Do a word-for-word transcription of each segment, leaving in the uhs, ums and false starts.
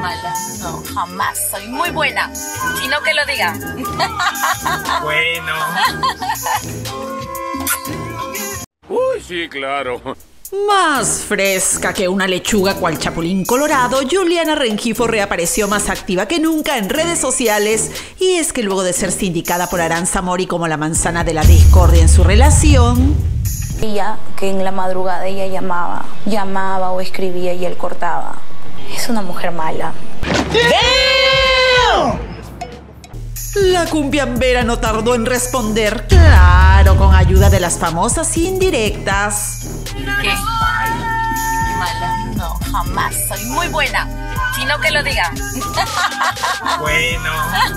Mala, no, jamás. Soy muy buena. Sino que lo diga. Bueno. Uy, sí, claro. Más fresca que una lechuga cual chapulín colorado, Juliana Rengifo reapareció más activa que nunca en redes sociales. Y es que luego de ser sindicada por Aranza Mori como la manzana de la discordia en su relación, ella, que en la madrugada ella llamaba, llamaba o escribía y él cortaba. Es una mujer mala. la cumbiambera no tardó en responder, claro, con ayuda de las famosas indirectas. ¿Qué? Mala, no, jamás. Soy muy buena. Sino que lo diga. Bueno.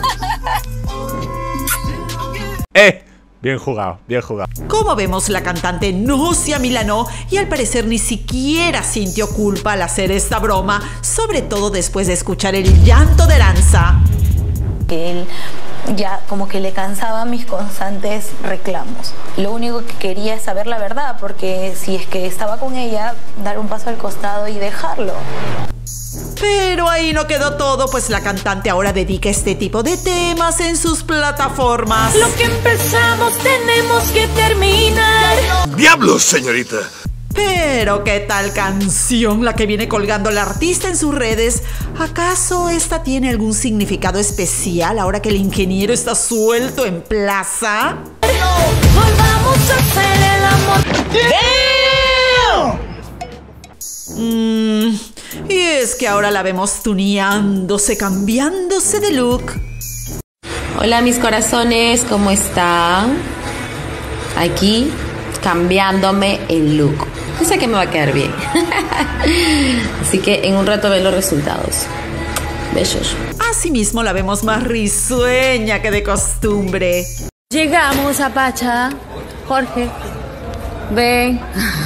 Eh, bien jugado, bien jugado. Como vemos, la cantante no se amilanó y al parecer ni siquiera sintió culpa al hacer esta broma, sobre todo después de escuchar el llanto de Aranza. Él ya como que le cansaba mis constantes reclamos. Lo único que quería es saber la verdad, porque si es que estaba con ella, dar un paso al costado y dejarlo. Pero ahí no quedó todo, pues la cantante ahora dedica este tipo de temas en sus plataformas. Lo que empezamos tenemos que terminar. ¡Diablos, señorita! Pero ¿qué tal canción la que viene colgando la artista en sus redes? ¿Acaso esta tiene algún significado especial ahora que el ingeniero está suelto en plaza? Volvamos a hacer el amor. Mm, y es que ahora la vemos tuneándose, cambiándose de look. Hola mis corazones, ¿cómo están? Aquí cambiándome el look. Yo sé que me va a quedar bien. Así que en un rato ven los resultados. Besos. Asimismo la vemos más risueña que de costumbre. Llegamos a Pacha. Jorge, ven.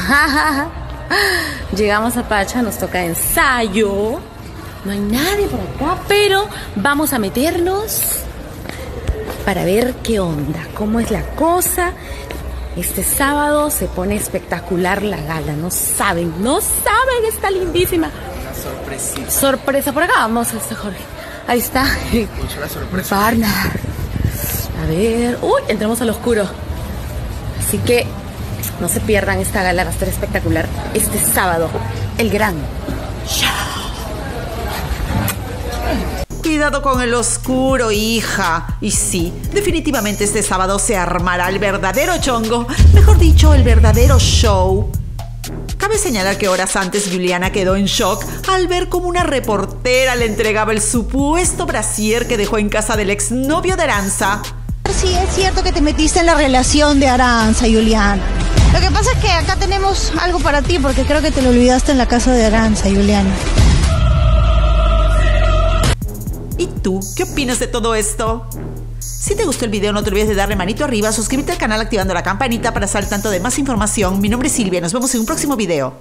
Llegamos a Pacha, nos toca ensayo. No hay nadie por acá, pero vamos a meternos para ver qué onda, cómo es la cosa. Este sábado se pone espectacular la gala, no saben, no saben, está lindísima. Una sorpresita. Sorpresa por acá, vamos a este Jorge. Ahí está. Escucha la sorpresa. Barnard. A ver, uy, entramos al oscuro. Así que no se pierdan esta gala, va a estar espectacular este sábado, el gran show. Cuidado con el oscuro, hija. Y sí, definitivamente este sábado se armará el verdadero chongo, mejor dicho, el verdadero show. Cabe señalar que horas antes Juliana quedó en shock al ver cómo una reportera le entregaba el supuesto brasier que dejó en casa del exnovio de Aranza. Sí, es cierto que te metiste en la relación de Aranza, Juliana. Lo que pasa es que acá tenemos algo para ti, porque creo que te lo olvidaste en la casa de Aranza, Juliana. ¿Y tú? ¿Qué opinas de todo esto? Si te gustó el video, no te olvides de darle manito arriba, suscribirte al canal activando la campanita para estar al tanto de más información. Mi nombre es Silvia, nos vemos en un próximo video.